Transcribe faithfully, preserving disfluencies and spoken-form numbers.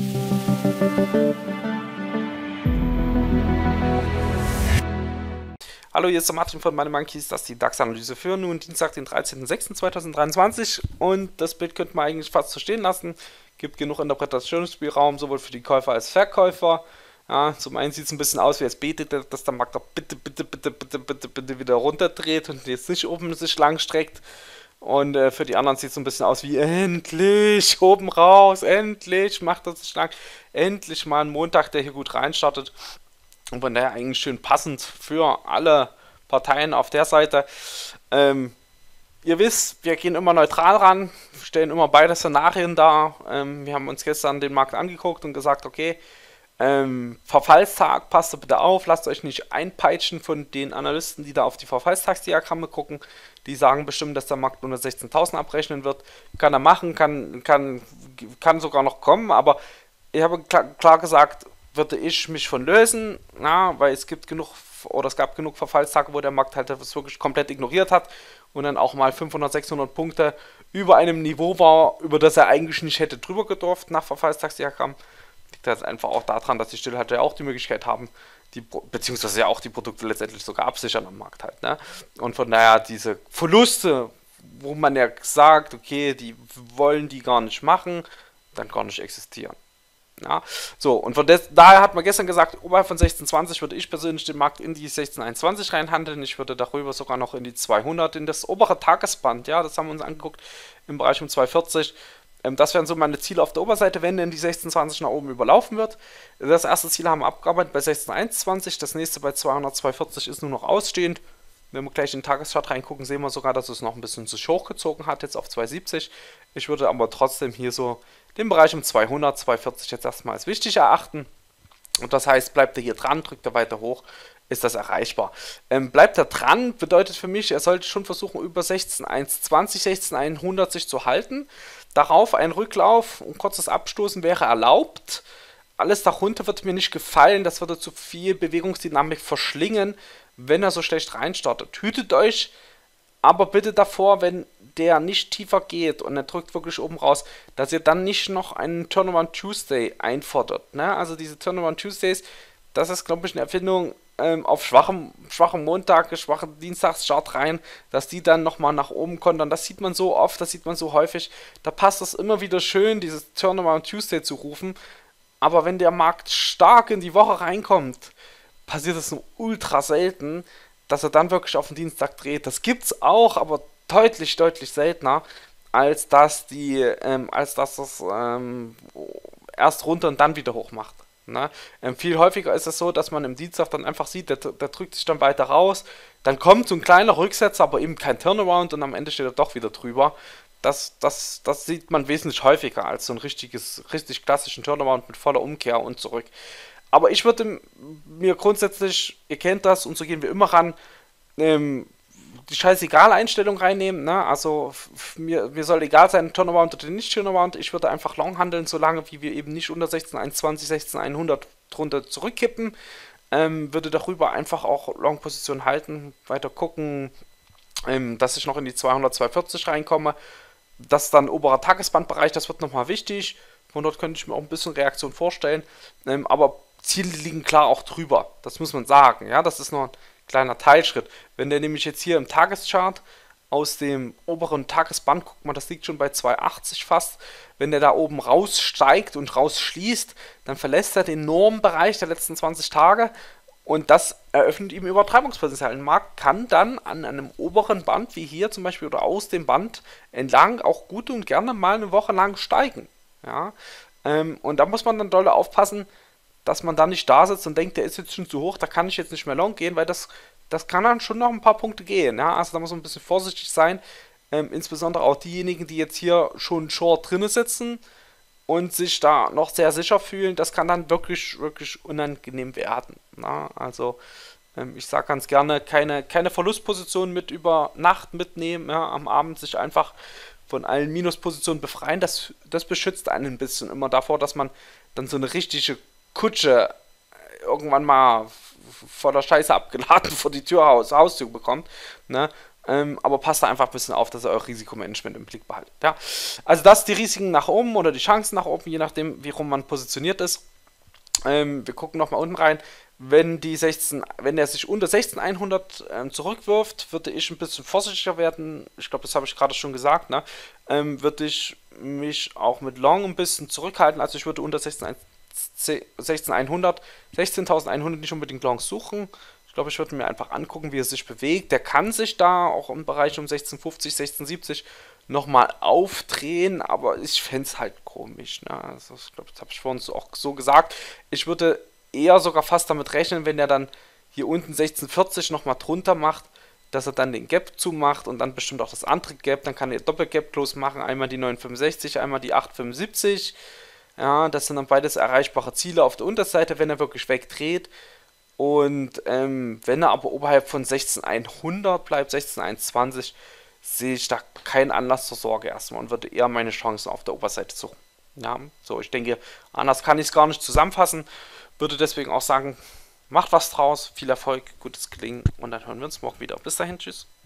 Hallo, hier ist der Martin von MoneyMonkeys, das ist die DAX-Analyse für nun Dienstag, den dreizehnten sechsten zweitausenddreiundzwanzig, und das Bild könnte man eigentlich fast so stehen lassen. Gibt genug Interpretationsspielraum, sowohl für die Käufer als Verkäufer. Ja, zum einen sieht es ein bisschen aus, wie es betet, dass der Markt doch bitte, bitte, bitte, bitte, bitte, bitte wieder runterdreht und jetzt nicht oben sich lang streckt. Und äh, für die anderen sieht es so ein bisschen aus wie endlich, oben raus, endlich macht er sich lang. Endlich mal ein Montag, der hier gut reinstartet. Und von daher eigentlich schön passend für alle Parteien auf der Seite. Ähm, ihr wisst, wir gehen immer neutral ran, stellen immer beide Szenarien dar. Ähm, wir haben uns gestern den Markt angeguckt und gesagt, okay, ähm, Verfallstag, passt bitte auf, lasst euch nicht einpeitschen von den Analysten, die da auf die Verfallstagsdiagramme gucken. Die sagen bestimmt, dass der Markt unter sechzehntausend abrechnen wird. Kann er machen, kann, kann, kann sogar noch kommen, aber ich habe klar, klar gesagt, würde ich mich von lösen, na, weil es gibt genug, oder es gab genug Verfallstage, wo der Markt halt das wirklich komplett ignoriert hat und dann auch mal fünfhundert, sechshundert Punkte über einem Niveau war, über das er eigentlich nicht hätte drüber gedurft nach Verfallstagsdiagramm. Liegt halt einfach auch daran, dass die Stillhalter ja auch die Möglichkeit haben, die, beziehungsweise ja auch die Produkte letztendlich sogar absichern am Markt halt, ne? Und von daher diese Verluste, wo man ja sagt, okay, die wollen die gar nicht machen, dann gar nicht existieren. Ja, so, und von des, daher hat man gestern gesagt, oberhalb von sechzehn zwanzig würde ich persönlich den Markt in die sechzehn einundzwanzig reinhandeln. Ich würde darüber sogar noch in die zweihundert, in das obere Tagesband, ja, das haben wir uns angeguckt, im Bereich um zweihundertvierzig. Ähm, das wären so meine Ziele auf der Oberseite, wenn denn die sechzehn zwanzig nach oben überlaufen wird. Das erste Ziel haben wir abgearbeitet bei sechzehn einundzwanzig, das nächste bei zweihundert, zweihundertvierzig ist nur noch ausstehend. Wenn wir gleich in den Tageschart reingucken, sehen wir sogar, dass es noch ein bisschen zu hochgezogen hat, jetzt auf zweihundertsiebzig. Ich würde aber trotzdem hier so den Bereich um zweihundert, zweihundertvierzig jetzt erstmal als wichtig erachten. Und das heißt, bleibt er hier dran, drückt er weiter hoch, ist das erreichbar. Ähm, bleibt er dran, bedeutet für mich, er sollte schon versuchen, über sechzehn einundzwanzig, sechzehn hundert sich zu halten. Darauf ein Rücklauf, ein kurzes Abstoßen wäre erlaubt. Alles darunter wird mir nicht gefallen, das würde zu viel Bewegungsdynamik verschlingen, wenn er so schlecht reinstartet. Hütet euch aber bitte davor, wenn der nicht tiefer geht und er drückt wirklich oben raus, dass ihr dann nicht noch einen Turnaround Tuesday einfordert. Ne? Also diese Turnaround Tuesdays, das ist, glaube ich, eine Erfindung ähm, auf schwachem, schwachem Montag, schwachen Dienstagschart rein, dass die dann nochmal nach oben kontern. Das sieht man so oft, das sieht man so häufig. Da passt es immer wieder schön, dieses Turnaround Tuesday zu rufen. Aber wenn der Markt stark in die Woche reinkommt, passiert es nur ultra selten, dass er dann wirklich auf den Dienstag dreht. Das gibt's auch, aber deutlich, deutlich seltener, als dass die, ähm, als dass das ähm, erst runter und dann wieder hoch macht. Ne? Ähm, viel häufiger ist es so, dass man im Dienstag dann einfach sieht, der, der drückt sich dann weiter raus, dann kommt so ein kleiner Rücksetzer, aber eben kein Turnaround und am Ende steht er doch wieder drüber. Das, das, das sieht man wesentlich häufiger als so ein richtiges, richtig klassischen Turnaround mit voller Umkehr und zurück. Aber ich würde mir grundsätzlich, ihr kennt das und so gehen wir immer ran, ähm, die scheißegal Einstellung reinnehmen, ne? Also mir, mir soll egal sein, Turnaround oder nicht Turnaround, ich würde einfach long handeln, solange wie wir eben nicht unter sechzehn einundzwanzig, sechzehn hundert drunter zurückkippen, ähm, würde darüber einfach auch Long-Position halten, weiter gucken, ähm, dass ich noch in die zweihundert, zweihundertvierzig reinkomme, das ist dann oberer Tagesbandbereich, das wird nochmal wichtig, von dort könnte ich mir auch ein bisschen Reaktion vorstellen, ähm, aber Ziele liegen klar auch drüber, das muss man sagen, ja, das ist nur ein kleiner Teilschritt. Wenn der nämlich jetzt hier im Tageschart aus dem oberen Tagesband, guckt mal, das liegt schon bei zweihundertachtzig fast, wenn der da oben raussteigt und rausschließt, dann verlässt er den Normbereich der letzten zwanzig Tage und das eröffnet ihm Übertreibungspotenzial. Ein Markt kann dann an einem oberen Band, wie hier zum Beispiel, oder aus dem Band entlang auch gut und gerne mal eine Woche lang steigen. Ja? Ähm, und da muss man dann doll aufpassen, dass man da nicht da sitzt und denkt, der ist jetzt schon zu hoch, da kann ich jetzt nicht mehr long gehen, weil das, das kann dann schon noch ein paar Punkte gehen. Ja? Also da muss man ein bisschen vorsichtig sein, ähm, insbesondere auch diejenigen, die jetzt hier schon short drinne sitzen und sich da noch sehr sicher fühlen, das kann dann wirklich, wirklich unangenehm werden. Na? Also ähm, ich sage ganz gerne, keine, keine Verlustposition mit über Nacht mitnehmen, ja? Am Abend sich einfach von allen Minuspositionen befreien, das, das beschützt einen ein bisschen immer davor, dass man dann so eine richtige Kutsche irgendwann mal voller Scheiße abgeladen vor die Tür Haus, Haustür bekommt, ne? Ähm, aber passt da einfach ein bisschen auf, dass ihr euer Risikomanagement im Blick behaltet. Ja? Also das die Risiken nach oben oder die Chancen nach oben, je nachdem, wie rum man positioniert ist. Ähm, wir gucken nochmal unten rein. Wenn, die sechzehn, wenn er sich unter sechzehntausendeinhundert ähm, zurückwirft, würde ich ein bisschen vorsichtiger werden. Ich glaube, das habe ich gerade schon gesagt. Ne? Ähm, würde ich mich auch mit Long ein bisschen zurückhalten. Also ich würde unter sechzehntausendeinhundert, sechzehntausendeinhundert nicht unbedingt Longs suchen. Ich glaube, ich würde mir einfach angucken, wie er sich bewegt. Der kann sich da auch im Bereich um sechzehnhundertfünfzig, sechzehnhundertsiebzig nochmal aufdrehen, aber ich fände es halt komisch. Ne? Also ich glaube, das habe ich vorhin so auch so gesagt. Ich würde eher sogar fast damit rechnen, wenn er dann hier unten sechzehnhundertvierzig nochmal drunter macht, dass er dann den Gap zumacht und dann bestimmt auch das andere Gap. Dann kann er Doppel-Gap Close machen, einmal die neun fünfundsechzig, einmal die acht fünfundsiebzig. Ja, das sind dann beides erreichbare Ziele auf der Unterseite, wenn er wirklich wegdreht. Und ähm, wenn er aber oberhalb von sechzehntausendeinhundert bleibt, sechzehntausendeinhundertzwanzig, sehe ich da keinen Anlass zur Sorge erstmal und würde eher meine Chancen auf der Oberseite suchen. Ja, so, ich denke, anders kann ich es gar nicht zusammenfassen. Würde deswegen auch sagen, macht was draus, viel Erfolg, gutes Gelingen und dann hören wir uns morgen wieder. Bis dahin, tschüss.